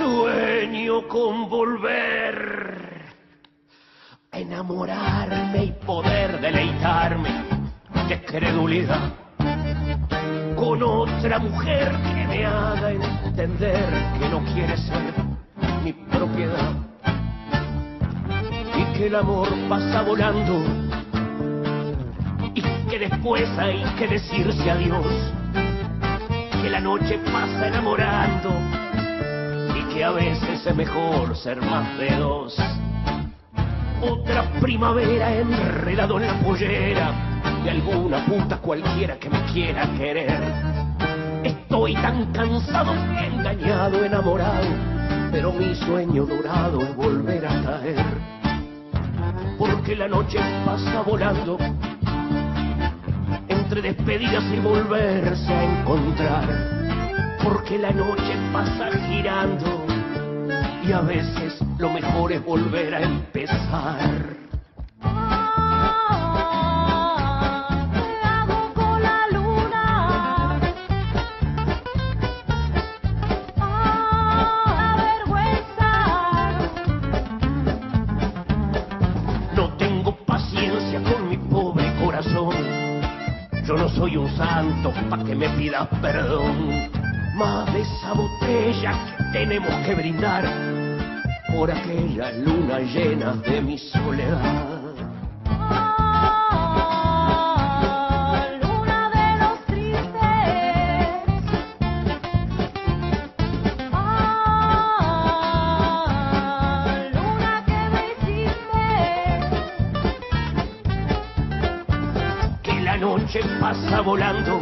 Sueño con volver a enamorarme y poder deleitarme. ¡Qué credulidad! Con otra mujer que me haga entender que no quiere ser mi propiedad y que el amor pasa volando y que después hay que decirse adiós, que la noche pasa enamorando y que a veces es mejor ser más de dos. Otra primavera enredado en la pollera de alguna puta cualquiera que me quiera querer. Estoy tan cansado, engañado, enamorado, pero mi sueño dorado es volver a caer. Porque la noche pasa volando entre despedidas y volverse a encontrar. Porque la noche pasa girando y a veces lo mejor es volver a empezar. Yo no soy un santo pa' que me pidas perdón, más de esa botella que tenemos que brindar por aquellas lunas llenas de mi soledad. Luna de los tristes, luna que me hiciste. La noche pasa volando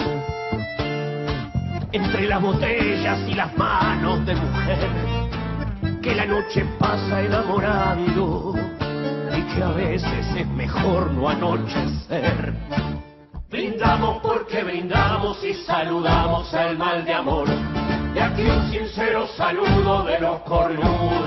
entre las botellas y las manos de mujer, que la noche pasa enamorando y que a veces es mejor no anochecer. Brindamos porque brindamos y saludamos al mal de amor, y aquí un sincero saludo de los cornudos.